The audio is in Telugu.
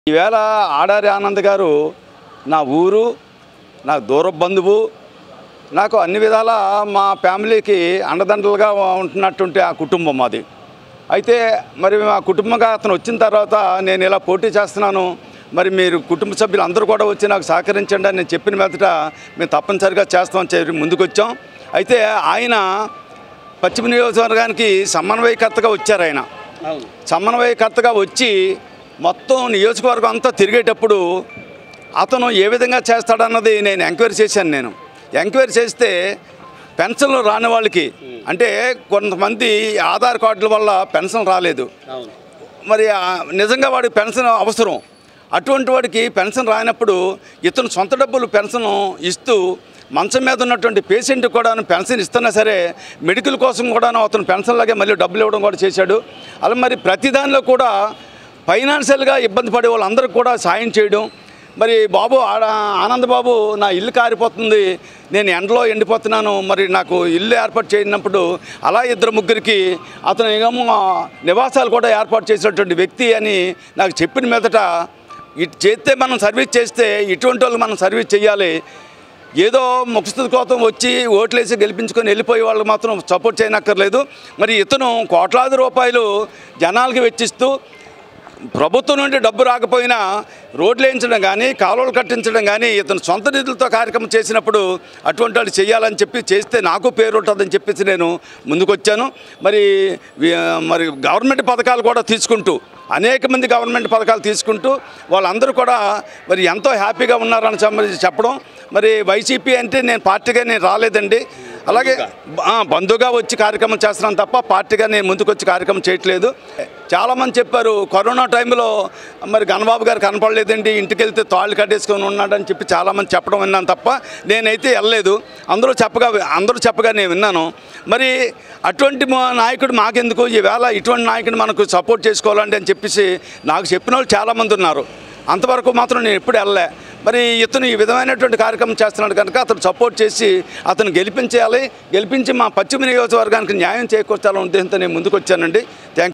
ఈవేళ ఆడారి ఆనంద్ గారు నా ఊరు, నాకు దూరపు బంధువు, నాకు అన్ని విధాల మా ఫ్యామిలీకి అండదండలుగా ఉంటున్నటువంటి ఆ కుటుంబం మాది. అయితే మరి మా కుటుంబంగా అతను వచ్చిన తర్వాత నేను ఇలా పోటీ చేస్తున్నాను, మరి మీరు కుటుంబ సభ్యులు అందరూ కూడా వచ్చి నాకు సహకరించండి అని నేను చెప్పిన మీదట మేము తప్పనిసరిగా చేస్తామని చెప్పి ముందుకు వచ్చాం. అయితే ఆయన పశ్చిమ నియోజకవర్గానికి సమన్వయకర్తగా వచ్చారు. ఆయన సమన్వయకర్తగా వచ్చి మొత్తం నియోజకవర్గం అంతా తిరిగేటప్పుడు అతను ఏ విధంగా చేస్తాడన్నది నేను ఎంక్వైరీ చేశాను. ఎంక్వైరీ చేస్తే పెన్షన్లు రాని వాళ్ళకి, అంటే కొంతమంది ఆధార్ కార్డుల వల్ల పెన్షన్ రాలేదు, మరి నిజంగా వాడికి పెన్షన్ అవసరం. అటువంటి వాడికి పెన్షన్ రానప్పుడు ఇతను సొంత డబ్బులు పెన్షన్ ఇస్తూ మంచం మీద ఉన్నటువంటి పేషెంట్ కూడా పెన్షన్ ఇస్తున్నా సరే మెడికల్ కోసం కూడా అతను పెన్షన్లాగే మళ్ళీ డబ్బులు ఇవ్వడం కూడా చేశాడు. అలా మరి ప్రతి దానిలో కూడా ఫైనాన్షియల్గా ఇబ్బంది పడే వాళ్ళందరికీ కూడా సాయం చేయడం. మరి బాబు ఆనంద్ బాబు, నా ఇల్లు కారిపోతుంది, నేను ఎండలో ఎండిపోతున్నాను, మరి నాకు ఇల్లు ఏర్పాటు చేయనప్పుడు అలా ఇద్దరు ముగ్గురికి అతను ఏమో నివాసాలు కూడా ఏర్పాటు చేసినటువంటి వ్యక్తి అని నాకు చెప్పిన మీదట, ఇటు చేస్తే మనం సర్వీస్ చేస్తే ఇటువంటి వాళ్ళకి మనం సర్వీస్ చేయాలి. ఏదో ముఖస్థుతి కోసం వచ్చి ఓట్లేసి గెలిపించుకొని వెళ్ళిపోయే వాళ్ళకి మాత్రం సపోర్ట్ చేయనక్కర్లేదు. మరి ఇతను కోట్లాది రూపాయలు జనాలకి వెచ్చిస్తూ ప్రభుత్వం నుండి డబ్బు రాకపోయినా రోడ్లు వేయించడం కానీ కాలువలు కట్టించడం కానీ ఇతను సొంత నిధులతో కార్యక్రమం చేసినప్పుడు అటువంటి వాళ్ళు చేయాలని చెప్పి చేస్తే నాకు పేరు ఉంటుందని చెప్పేసి నేను ముందుకొచ్చాను. మరి గవర్నమెంట్ పథకాలు కూడా తీసుకుంటూ, అనేక మంది గవర్నమెంట్ పథకాలు తీసుకుంటూ వాళ్ళందరూ కూడా మరి ఎంతో హ్యాపీగా ఉన్నారని చెప్పడం. మరి వైసీపీ అంటే నేను పార్టీగా నేను రాలేదండి, అలాగే బంధుగా వచ్చి కార్యక్రమం చేస్తున్నాను తప్ప పార్టీగా నేను ముందుకొచ్చి కార్యక్రమం చేయట్లేదు. చాలామంది చెప్పారు కరోనా టైంలో మరి గణబాబు గారు కనపడలేదండి, ఇంటికి వెళ్తే తాళ్ళు కట్టేసుకొని ఉన్నాడని చెప్పి చాలామంది చెప్పడం విన్నాను తప్ప నేనైతే వెళ్ళలేదు. అందరూ చెప్పగా నేను విన్నాను. మరి అటువంటి నాయకుడు మాకెందుకు, ఈవేళ ఇటువంటి నాయకుడు మనకు సపోర్ట్ చేసుకోవాలండి అని చెప్పేసి నాకు చెప్పిన వాళ్ళు చాలామంది ఉన్నారు. అంతవరకు మాత్రం నేను ఎప్పుడు వెళ్ళలే. మరి ఇతను ఈ విధమైనటువంటి కార్యక్రమం చేస్తున్నాడు కనుక అతను సపోర్ట్ చేసి అతను గెలిపించి మా పశ్చిమ నియోజకవర్గానికి న్యాయం చేకూర్చాలనే ఉద్దేశంతో నేను ముందుకు వచ్చానండి. Thank you.